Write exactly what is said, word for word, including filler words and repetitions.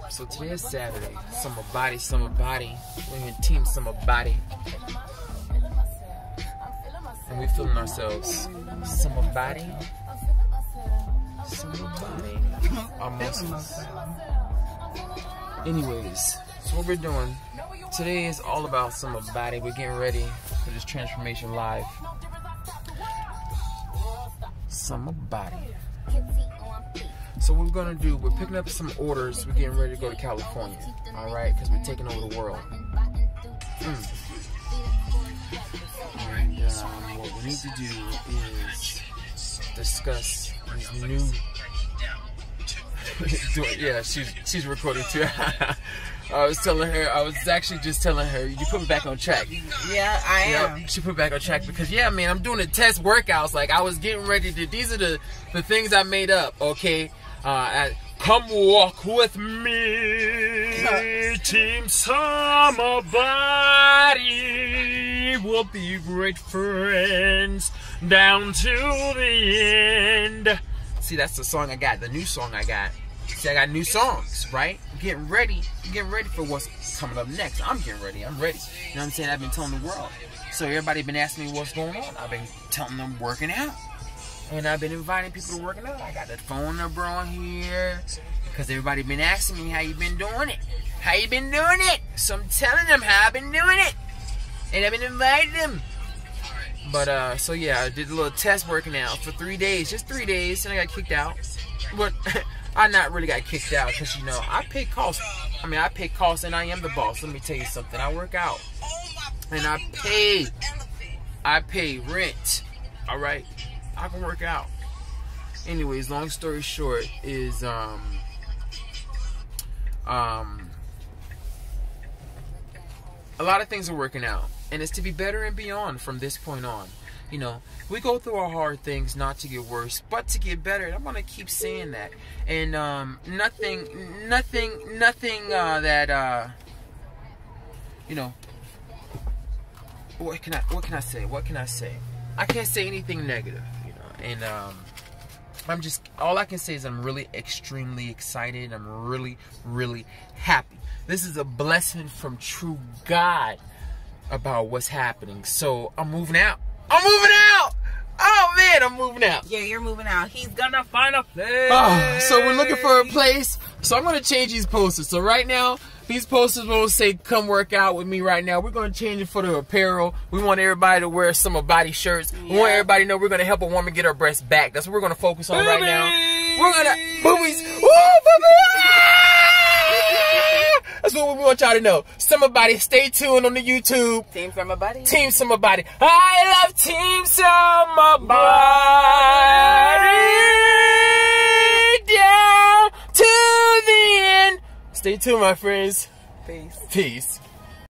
So today is Saturday. Summer body, summer body. We're in team summer body. And we feeling ourselves. Summer body. Summer body. Our muscles. Anyways, so what we're doing today is all about summer body. We're getting ready for this transformation live. Summer body. So what we're gonna do, we're picking up some orders. We're getting ready to go to California, all right? Because we're taking over the world. Mm. And um, what we need to do is discuss these new. Yeah, she's she's recording too. I was telling her, I was actually just telling her, you put me back on track. Yeah, I am. Yep, she put me back on track because, yeah, man, I'm doing the test workouts. Like, I was getting ready to, these are the, the things I made up, okay? Uh, at, come walk with me, Team Summer Body. We'll be great friends down to the end. See, that's the song I got, the new song I got. See, I got new songs, right? I'm getting ready. I'm getting ready for what's coming up next. I'm getting ready. I'm ready. You know what I'm saying? I've been telling the world. So everybody been asking me what's going on. I've been telling them working out. And I've been inviting people to working out. I got the phone number on here. Because everybody been asking me how you been doing it. How you been doing it? So I'm telling them how I've been doing it. And I've been inviting them. But, uh, so yeah, I did a little test working out for three days. Just three days. And I got kicked out. But I not really got kicked out because, you know, I pay costs. I mean, I pay costs and I am the boss. Let me tell you something. I work out. And I pay. I pay rent. All right? I can work out. Anyways, long story short is, um, um, a lot of things are working out. And it's to be better and beyond from this point on. You know, we go through our hard things not to get worse, but to get better. And I'm going to keep saying that. And um, nothing, nothing, nothing uh, that, uh, you know, what can I, what can I say? What can I say? I can't say anything negative, you know. And um, I'm just, all I can say is I'm really extremely excited. I'm really, really happy. This is a blessing from true God about what's happening. So I'm moving out. I'm moving out. Oh man, I'm moving out. Yeah, you're moving out. He's gonna find a place. Oh, so we're looking for a place. So I'm gonna change these posters. So right now, these posters will say "Come work out with me." Right now, we're gonna change it for the apparel. We want everybody to wear summer body shirts. Yeah. We want everybody to know we're gonna help a woman get her breasts back. That's what we're gonna focus on right now. We're gonna boobies. Woo, boobies! That's what we want y'all to know. Summer Body, stay tuned on the YouTube. Team Summer Body. Team Summer Body. I love Team Summer Body. Down to the end. Stay tuned, my friends. Peace. Peace.